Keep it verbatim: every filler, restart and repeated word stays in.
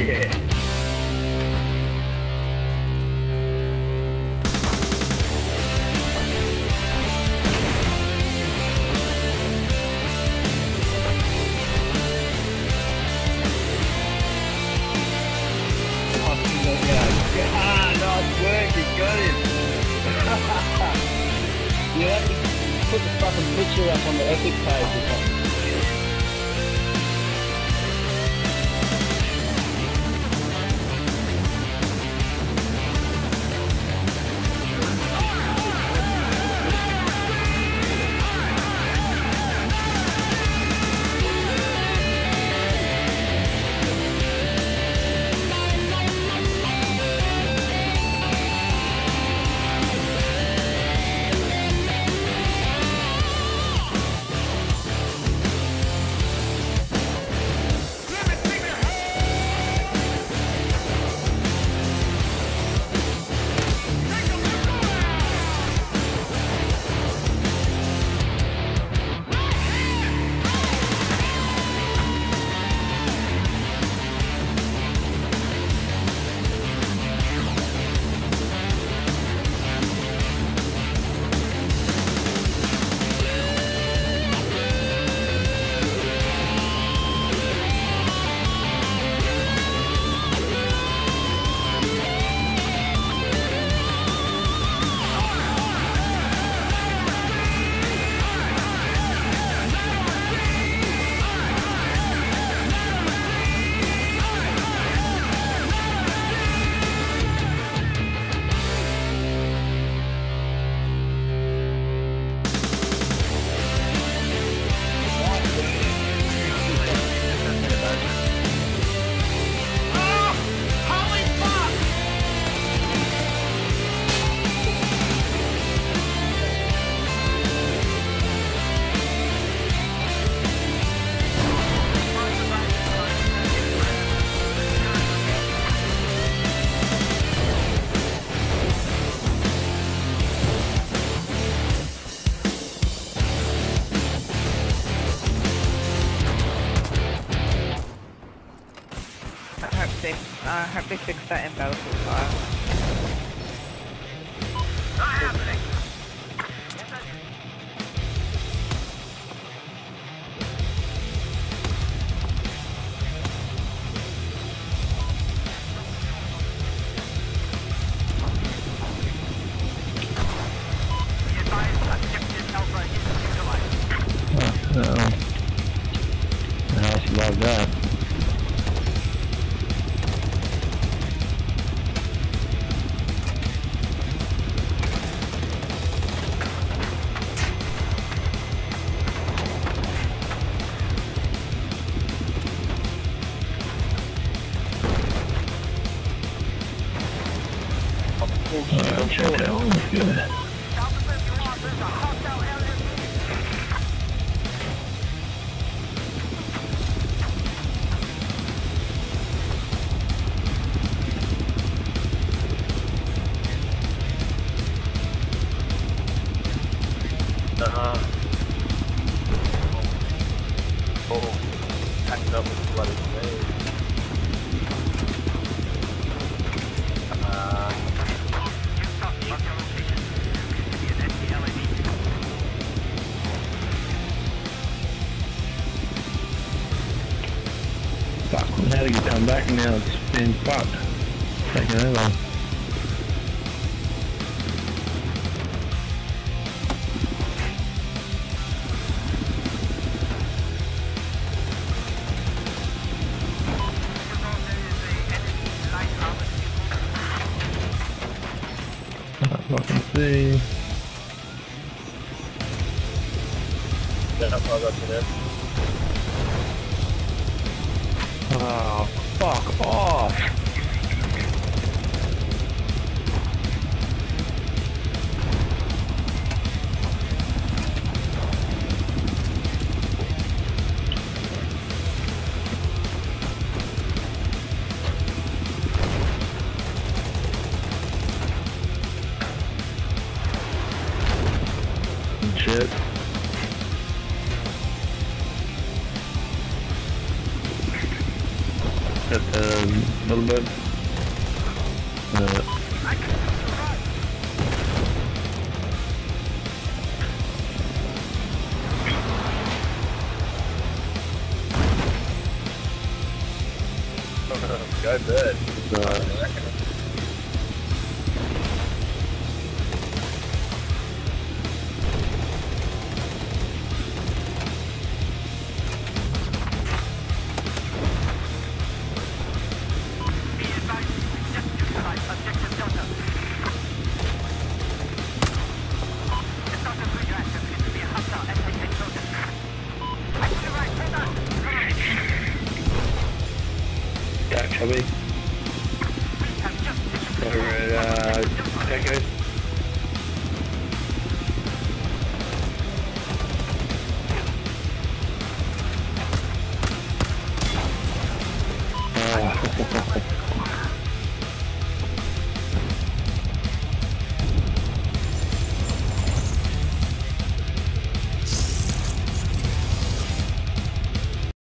Yeah. Ah, nice work, you got him. You have to put the fucking picture up on the Epic page or something. I hope they fix that in Battlefield five. Not happening. Uh-oh. Now she logged up. Oh, check that one. Good. Uh-huh. Oh, packed up with bloody grenades. Uh, Fuck, how did you come back now? It's been fucked. Taking that long. I can see. yeah, I'll go to this. Oh, fuck off! Shit. just a little bit. Uh, Go bird. uh, yeah, chubby. Over at, uh, Echo.